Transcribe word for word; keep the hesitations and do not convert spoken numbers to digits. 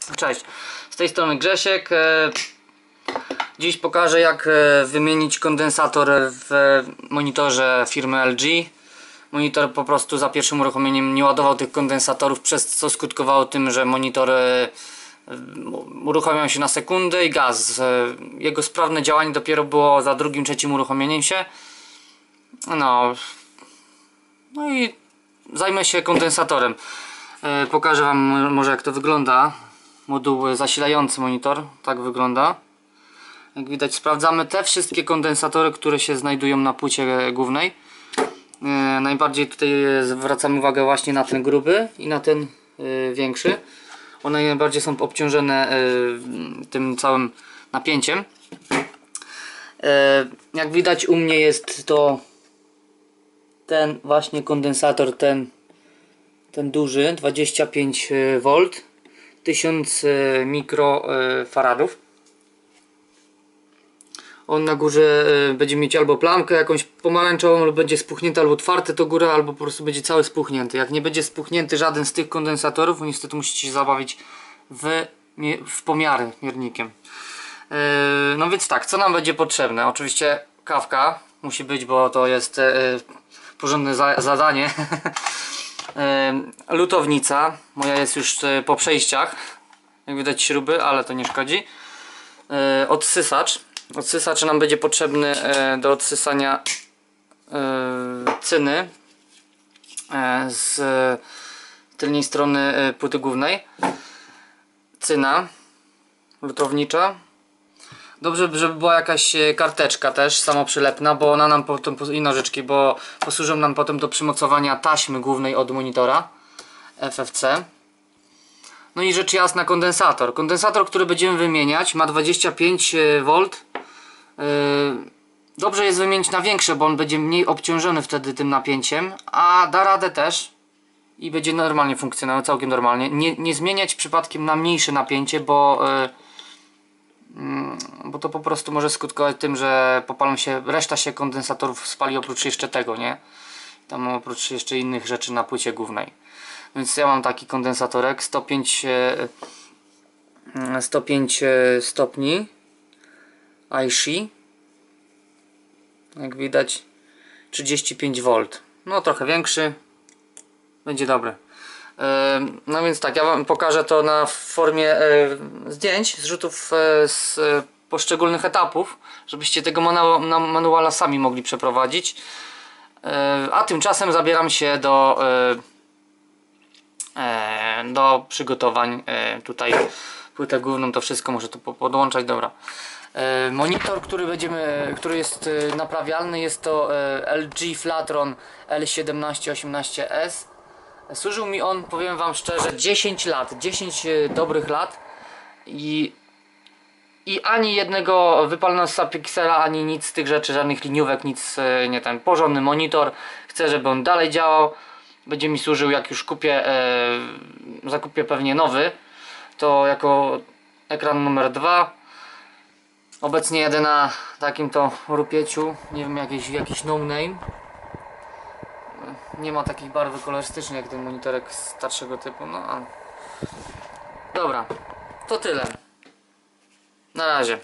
Cześć, z tej strony Grzesiek. Dziś pokażę, jak wymienić kondensator w monitorze firmy L G. Monitor po prostu za pierwszym uruchomieniem nie ładował tych kondensatorów, przez co skutkowało tym, że monitor uruchamiał się na sekundę i gaz. Jego sprawne działanie dopiero było za drugim, trzecim uruchomieniem się. No, no i zajmę się kondensatorem. Pokażę Wam może, jak to wygląda. Moduł zasilający monitor, tak wygląda. Jak widać, sprawdzamy te wszystkie kondensatory, które się znajdują na płycie głównej. e, Najbardziej tutaj zwracamy uwagę właśnie na ten gruby i na ten e, większy. One najbardziej są obciążone e, tym całym napięciem. e, Jak widać, u mnie jest to ten właśnie kondensator, ten, ten duży, dwadzieścia pięć wolt, tysiąc mikrofaradów. On na górze będzie mieć albo plamkę jakąś pomarańczową, lub będzie spuchnięty, albo otwarte to góra, albo po prostu będzie cały spuchnięty. Jak nie będzie spuchnięty żaden z tych kondensatorów, niestety musicie się zabawić w, w pomiary miernikiem. Yy, no więc tak, co nam będzie potrzebne? Oczywiście kawka musi być, bo to jest yy, porządne za zadanie. yy, lutownica, moja jest już yy, po przejściach. Jak widać, śruby, ale to nie szkodzi. Yy, odsysacz. Odsysacz nam będzie potrzebny yy, do odsysania yy, cyny yy, z tylnej strony yy, płyty głównej. Cyna lutownicza. Dobrze, żeby była jakaś karteczka też samoprzylepna, bo ona nam potem, i nożyczki, bo posłużą nam potem do przymocowania taśmy głównej od monitora F F C. No i rzecz jasna, kondensator. Kondensator, który będziemy wymieniać, ma dwadzieścia pięć wolt. Dobrze jest wymienić na większe, bo on będzie mniej obciążony wtedy tym napięciem, a da radę też i będzie normalnie funkcjonował, całkiem normalnie. Nie, nie zmieniać przypadkiem na mniejsze napięcie, bo bo to po prostu może skutkować tym, że popalą się, reszta się kondensatorów spali oprócz jeszcze tego, nie? Tam oprócz jeszcze innych rzeczy na płycie głównej. Więc ja mam taki kondensatorek sto pięć, sto pięć stopni I S I, jak widać trzydzieści pięć wolt. No trochę większy, będzie dobry. No więc tak, ja Wam pokażę to na formie zdjęć, zrzutów z poszczególnych etapów, żebyście tego manuala sami mogli przeprowadzić. A tymczasem zabieram się do do przygotowań. Tutaj płytę główną, to wszystko muszę tu podłączać. Dobra. Monitor, który będziemy, który jest naprawialny, jest to L G Flatron L siedemnaście osiemnaście S. Służył mi on, powiem Wam szczerze, dziesięć lat, dziesięć dobrych lat i, i ani jednego wypalonego piksela, ani nic z tych rzeczy, żadnych liniówek, nic, nie ten, porządny monitor. Chcę, żeby on dalej działał, będzie mi służył, jak już kupię, e, zakupię pewnie nowy, to jako ekran numer dwa. Obecnie jedę na takim to rupieciu, nie wiem, jakiś, jakiś no name. Nie ma takiej barwy kolorystycznej jak ten monitorek starszego typu, no ale... Dobra, to tyle. Na razie.